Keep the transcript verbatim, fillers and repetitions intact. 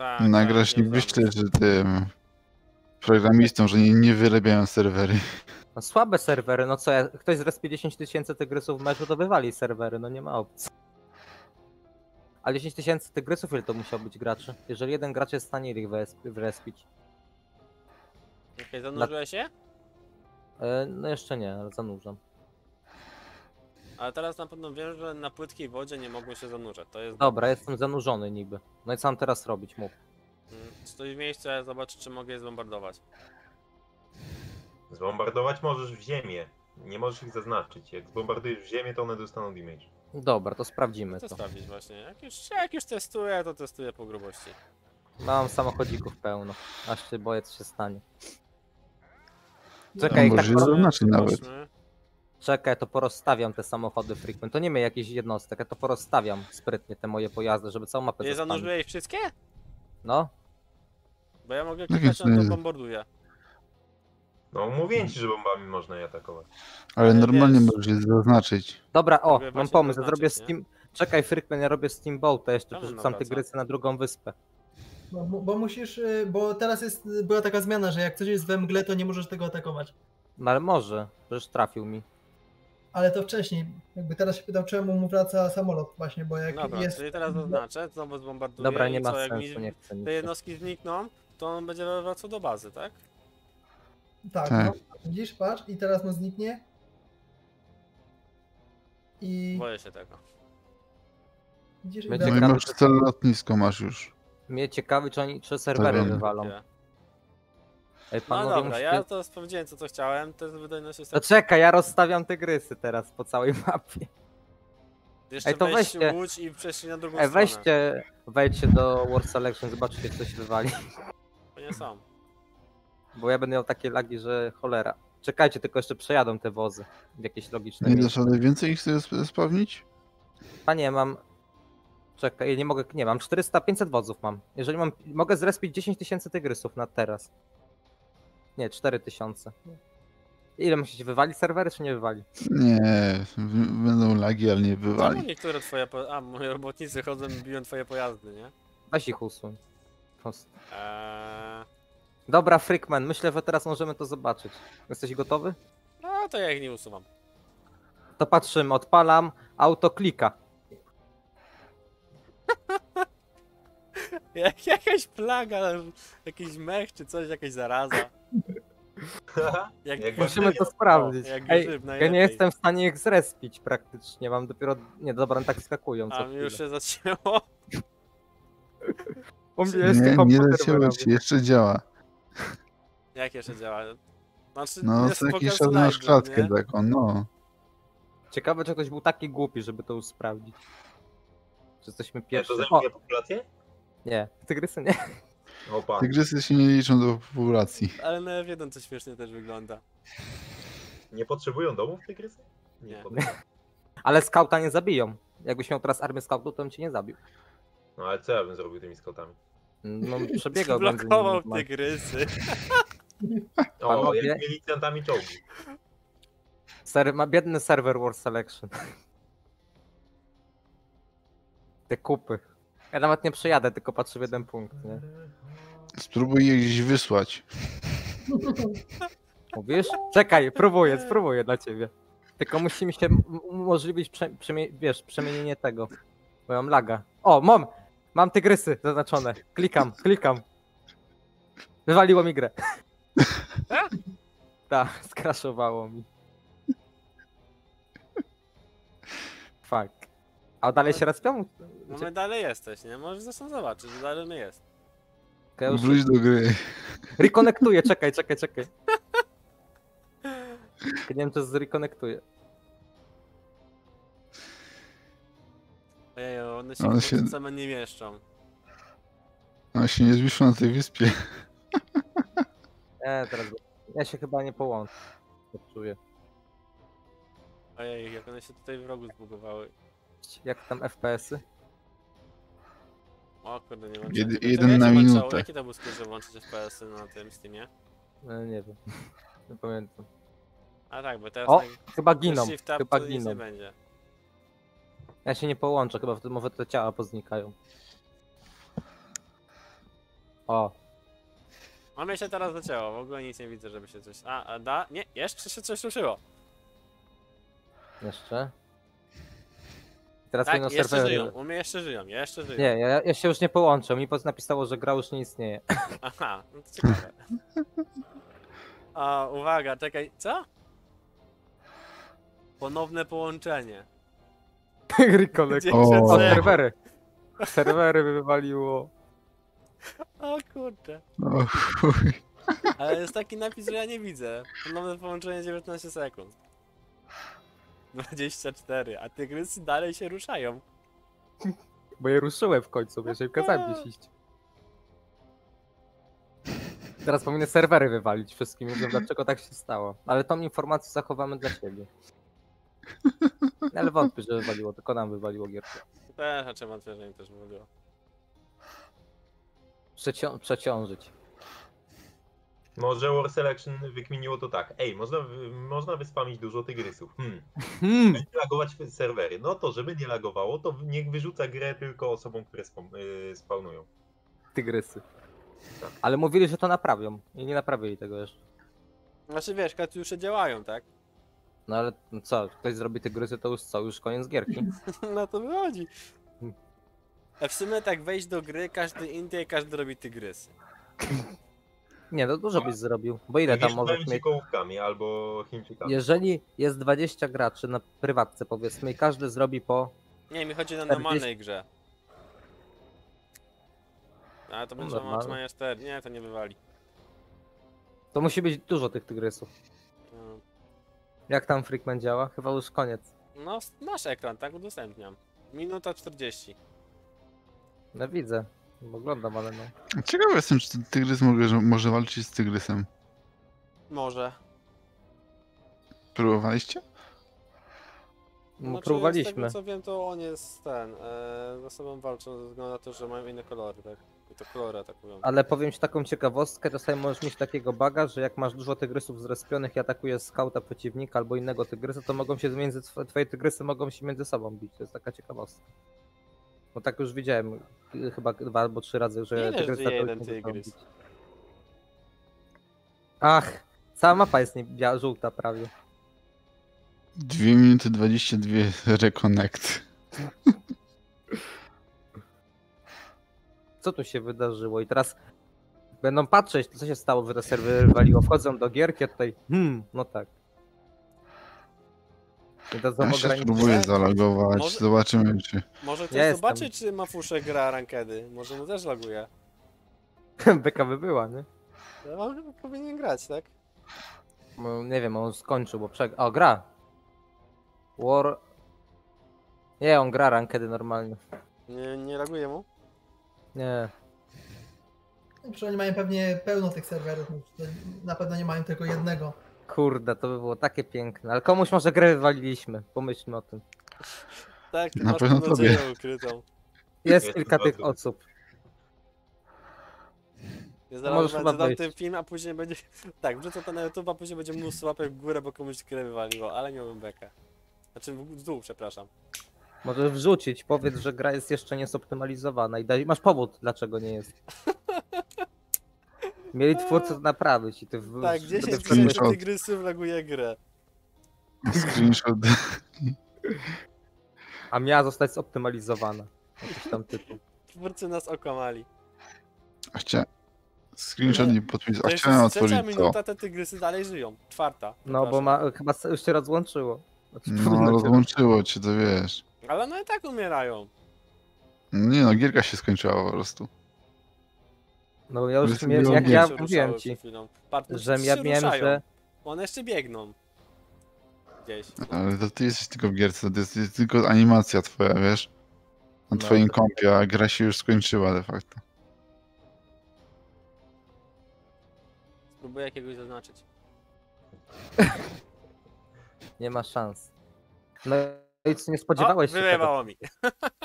Tak, Nagrasz tak, i wyślę, że tym programistom, że nie, nie wyrabiają serwery. No słabe serwery, no co, jak ktoś zrespi dziesięć tysięcy tygrysów w meczu, to wywali serwery, no nie ma opcji. Ale dziesięć tysięcy tygrysów, ile to musiał być graczy? Jeżeli jeden gracz jest w stanie ich wyrespić. Okej, okay, zanurzyłeś się? E, no jeszcze nie, ale zanurzam. Ale teraz na pewno wiesz, że na płytkiej wodzie nie mogą się zanurzać, to jest... Dobra, jestem zanurzony niby. No i co mam teraz robić, mów. Hmm, stoi w miejscu, a zobacz, czy mogę je zbombardować. Zbombardować możesz w ziemię. Nie możesz ich zaznaczyć. Jak zbombardujesz w ziemię, to one dostaną damage. Dobra, to sprawdzimy Chcę to. sprawdzić właśnie. Jak już, jak już testuję, to testuję po grubości. Mam samochodzików pełno, aż się boję, co się stanie. No Czekaj, dobra, tak może poro... zaznaczyć nawet. Zobaczmy. Czekaj, to porozstawiam te samochody Freakman. To nie ma jakichś jednostek, ja to porozstawiam sprytnie te moje pojazdy, żeby całą mapę Nie zostawić. zanurzyłeś wszystkie? No, Bo ja mogę No klikać, więc na nie. to bombarduję. No mówię ci, że bombami można je atakować. Ale Ale normalnie wiesz- możesz je zaznaczyć. dobra, o, Mogę mam właśnie pomysł, ja zaznaczyć, zrobię nie? Steam... Czekaj Freakman, ja robię Steamboata, jeszcze Czemu przerzucam nawraca? tygrysy na drugą wyspę. Bo, bo musisz, y, bo teraz jest, była taka zmiana, że jak coś jest we mgle, to nie możesz tego atakować. No ale może, przecież trafił mi. Ale to wcześniej. Jakby teraz się pytał, czemu mu wraca samolot właśnie, bo jak Dobra, jest... czyli teraz zaznaczę, znowu zbombarduję Dobra, nie i ma co, jak sensu, mi nie chcę nic. te jednostki znikną, to on będzie wracał do bazy, tak? Tak, Tak. no, widzisz, patrz, i teraz mu zniknie. I Boję się tego. widzisz, i Będzie No i wraca. masz całe lotnisko masz już. Mnie ciekawi, czy oni, czy serwery Dobra. wywalą. Nie. Ej, No panowie, dobra, musicie... ja to sprawdziłem co to chciałem, to jest wydajność jest To czekaj, ja rozstawiam tygrysy teraz po całej mapie. Jeszcze Ej, to weź weźcie. łódź i przeszli na drugą Ej, stronę. weźcie, wejdźcie do War Selection, zobaczcie, czy coś wywali. To nie są. Bo ja będę miał takie lagi, że cholera. Czekajcie, tylko jeszcze przejadą te wozy w jakieś logiczne Nie miejsce. dasz rady więcej ich sobie sp- spawnić? A nie, mam... Czekaj, nie mogę, nie, mam czterysta, pięćset wozów mam. Jeżeli mam, mogę zrespić dziesięć tysięcy tygrysów na teraz. Nie, cztery tysiące. Ile musicie wywalić serwery, czy nie wywali? Nie, w- będą lagi, ale nie Czemu wywali. niektóre twoje po... A, moi robotnicy chodzą i biją twoje pojazdy, nie? Weź ich usuń. Prost. Eee... Dobra, Freakman, myślę, że teraz możemy to zobaczyć. Jesteś gotowy? No to ja ich nie usuwam. To patrzymy, odpalam, autoklika. Jak, jakaś plaga, jakiś mech czy coś, jakaś zaraza. Jak, Jak Musimy to grzyb. sprawdzić. O, jak Ej, grzyb, ja najlepiej. nie jestem w stanie ich zrespić praktycznie, mam dopiero... Nie, dobra, tak skakują co A mi już chwilę. się zacięło. U mnie Nie, jeszcze nie komputer leciało wyrobił. ci, jeszcze działa. Jak jeszcze działa? Znaczy, No, jest co jakiś pokaz czas masz live, klatkę nie? taką, no. Ciekawe, czy ktoś był taki głupi, żeby to już sprawdzić. Czy jesteśmy Ja to pierwsi? O, zajmuje populację? nie, tygrysy nie. O pan. Tygrysy się nie liczą do populacji. Ale na F jeden to śmiesznie też wygląda. Nie potrzebują domów tygrysy? Nie. podoba. Ale skauta nie zabiją. Jakbyś miał teraz armię skautów, to bym cię nie zabił. No ale co ja bym zrobił tymi skautami? No, przebiegał między Blokował nimi. tygrysy. O, Panowie? jak milicjantami czołgi. Ser ma biedny serwer War Selection. Te kupy. Ja nawet nie przejadę, tylko patrzę w jeden punkt, nie? Spróbuj je gdzieś wysłać. Mówisz? Czekaj, próbuję, spróbuję dla ciebie. Tylko musi mi się m- umożliwić prze, przemie, wiesz, przemienienie tego. Bo mam laga. O, mam! Mam tygrysy zaznaczone. Klikam, klikam. Wywaliło mi grę. Tak, skraszowało mi. Fuck. A dalej się rozpią? No my dalej jesteś, nie? Możesz zresztą zobaczyć, że dalej my jest. Ja już Wróć do gry. rekonektuję, czekaj, czekaj, czekaj. Nie wiem, czy zrekonektuję. Ojej, one się, One one się- same nie mieszczą. One się nie zwiszą na tej wyspie. Nie, teraz... Ja się chyba nie połączę. Tak czuję. Ojej, jak one się tutaj w rogu zbugowały. Jak tam F P S-y? O kurde, nie mam Jedy- czego. jeden Jak na się włączało? minutę. Jaki to był skrót, żeby włączyć F P S-y na tym Steamie? No, nie wiem. Nie pamiętam. A tak, bo teraz O, tak, chyba giną, shift tab, chyba to nic nie giną. będzie. Ja się nie połączę, chyba wtedy może te ciała poznikają. O, A mnie się teraz zacięło, w ogóle nic nie widzę, żeby się coś... A, a da? Nie, jeszcze się coś ruszyło. jeszcze. Teraz Tak, powinno jeszcze serwery... żyją, u mnie jeszcze żyją, jeszcze żyją. Nie, ja, ja się już nie połączę. Mi poz- napisało, że gra już nie istnieje. Aha, no to ciekawe. A, uwaga, czekaj, co? Ponowne połączenie. Rikolek. Gdzie O. się O, drzewo? serwery. Serwery wywaliło. O kurczę. O chuj. Ale jest taki napis, że ja nie widzę. Ponowne połączenie dziewiętnaście sekund. dwadzieścia cztery, a tygrysy dalej się ruszają. Bo je ruszyłem w końcu, wiesz, i kazałem gdzieś iść. Teraz powinny serwery wywalić wszystkim, nie wiem dlaczego tak się stało. Ale tą informację zachowamy dla siebie. Ale wątpię, że wywaliło, tylko nam wywaliło gierkę. Też, a czemu wątpię, że im też mówiło. Przecią przeciążyć. Może War Selection wykminiło to tak. Ej, można, wy- można wyspamić dużo tygrysów. Hmm. Hmm. Będzie lagować serwery. No to, żeby nie lagowało, to niech wyrzuca grę tylko osobom, które spam, yy, spawnują. Tygrysy. Tak. Ale mówili, że to naprawią i nie naprawili tego jeszcze. Znaczy wiesz, katiusze działają, tak? No ale no co, ktoś zrobi tygrysy, to już co, już koniec gierki. No to wychodzi. A w sumie tak wejść do gry, każdy Indie, każdy robi tygrysy. Nie, no dużo byś zrobił, bo ile tam możesz Wiesz, mieć? kołówkami albo Chińczykami. Jeżeli jest dwadzieścia graczy na prywatce powiedzmy i każdy zrobi po... Nie, mi chodzi na czterdzieści normalnej grze. A to będzie Normalne. otrzymania cztery. Nie, to nie wywali. To musi być dużo tych tygrysów. No. Jak tam Freakman działa? Chyba już koniec. No, masz ekran, tak? Udostępniam. Minuta czterdzieści. No widzę. Oglądam, ale no. Ciekawy jestem, czy ten tygrys może, może walczyć z tygrysem. Może. Próbowaliście? no Znaczy, Z próbowaliśmy. tego co wiem, to on jest ten. E, ze sobą walczą ze względu na to, że mają inne kolory, tak? I to kolory atakują. Ale powiem ci taką ciekawostkę, czasami możesz mieć takiego buga, że jak masz dużo tygrysów zrespionych i atakuje skauta przeciwnika albo innego tygrysa, to mogą się między, tw- twoje tygrysy mogą się między sobą bić. To jest taka ciekawostka. Bo tak już widziałem y, chyba dwa albo trzy razy, że Ile tygrysa żyje to jeden między sobą tygrys? bić. Ach, cała mapa jest nie, bia- żółta prawie. dwie minuty dwadzieścia dwa reconnect. Co tu się wydarzyło? I teraz będą patrzeć, co się stało, że te serwery waliło. Wchodzą do gierki, a tutaj hmm, no tak. I to są Ja się ograniczenia. spróbuję zalogować, Może- zobaczymy czy... Może ktoś Ja jestem. zobaczy, czy Mafusze gra rankedy. Może mu też loguje. Beka by była, nie? No, on chyba powinien grać, tak? Bo, nie wiem, on skończył, bo prze... O, gra! War... Nie, on gra rankedy normalnie. Nie, nie loguje mu? Nie. No, Przecież oni mają pewnie pełno tych serwerów, no, to na pewno nie mają tylko jednego. Kurde, to by było takie piękne. Ale komuś może grę wywaliliśmy. Pomyślmy o tym. Tak, ty Na masz pewno tą nadzieję tobie. ukrytą. Jest Jest kilka tych bardzo. osób. Ja możesz zaraz chyba będę dam wejść. ten film, a później będzie... Tak, wrzucę to na YouTube, a później będzie mnóstwo łapek w górę, bo komuś grę wywaliło, ale miałbym bekę. Znaczy w dół, przepraszam. Możesz wrzucić, powiedz, że gra jest jeszcze niezoptymalizowana i daj... masz powód, dlaczego nie jest. Mieli twórcy to naprawić i ty w... Tak, w- dziesięć sobie tysięcy screenshot. tygrysów loguje grę. Screenshot. A miała zostać zoptymalizowana. Jakiś tam tytuł. Twórcy nas okłamali. A chcia... Screenshot nie podpisał. To A jest chciałem trzecia otworzyć co? minuta, te tygrysy dalej żyją. Czwarta. No bo przepraszam. ma... chyba se- już się rozłączyło. Znaczy, No powinno się- rozłączyło cię, to wiesz. Ale no i tak umierają. Nie no, gierka się skończyła po prostu. No ja już Jest miałem, było jak gier. ja Się mówiłem ruszały ci, przed chwilą. Patrz, no że się ja miałem, ruszają. że... One jeszcze biegną. Gdzieś. Ale to ty jesteś tylko w gierce, to jest, jest tylko animacja twoja, wiesz? Na No, twoim to- kompie, a gra się już skończyła de facto. Spróbuję jakiegoś zaznaczyć. Nie ma szans. No i co, nie spodziewałeś o, się tego. wyjebało mi.